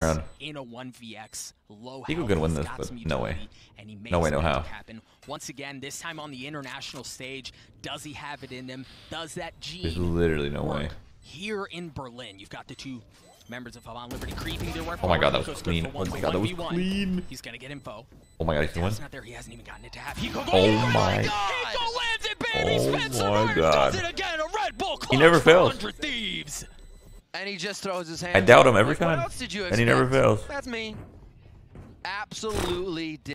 round. in a 1vx. Low Hiko could win this, but no way. No way, no how. Happen. Once again, this time on the international stage, does he have it in him? Does that gene There's literally no way. Here in Berlin, you've got the two members of Avant Liberty creeping their way. Oh my god, that was clean. Oh my god, that was clean. He's gonna get info. Oh my god, he's gonna win. Not there. He hasn't even gotten it to have. Hiko, oh my god! Hiko lands it, baby! Oh my god. Does it again. A Red Bull He never fails. Thieves. And he just throws his hand. I doubt him every Like, what time. else did you And he never expect? fails. That's me. Absolutely.